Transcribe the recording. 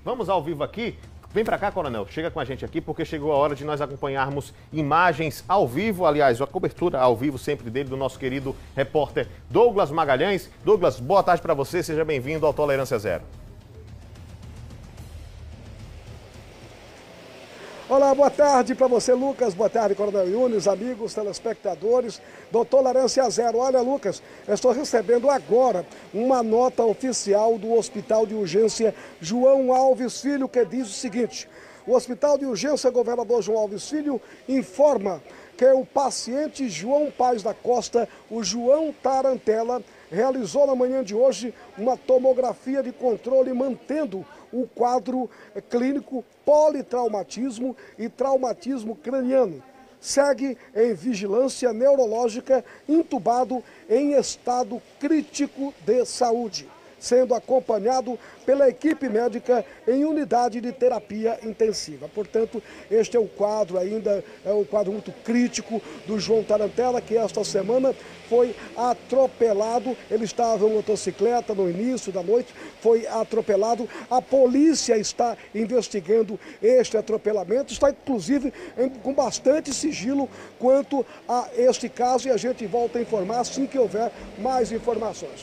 Vamos ao vivo aqui. Vem para cá, coronel, chega com a gente aqui, porque chegou a hora de nós acompanharmos imagens ao vivo, aliás, a cobertura ao vivo sempre dele, do nosso querido repórter Douglas Magalhães. Douglas, boa tarde para você, seja bem-vindo ao Tolerância Zero. Olá, boa tarde para você, Lucas. Boa tarde, Coronel Yunes, amigos, telespectadores do Tolerância Zero. Olha, Lucas, eu estou recebendo agora uma nota oficial do Hospital de Urgência João Alves Filho, que diz o seguinte: o Hospital de Urgência Governador João Alves Filho informa que o paciente João Paz da Costa, o João Tarantela, realizou na manhã de hoje uma tomografia de controle mantendo o quadro clínico politraumatismo e traumatismo craniano. Segue em vigilância neurológica, intubado em estado crítico de saúde, sendo acompanhado pela equipe médica em unidade de terapia intensiva. Portanto, este é o quadro ainda, é um quadro muito crítico do João Tarantela, que esta semana foi atropelado. Ele estava em motocicleta no início da noite, foi atropelado. A polícia está investigando este atropelamento, está inclusive com bastante sigilo quanto a este caso, e a gente volta a informar assim que houver mais informações.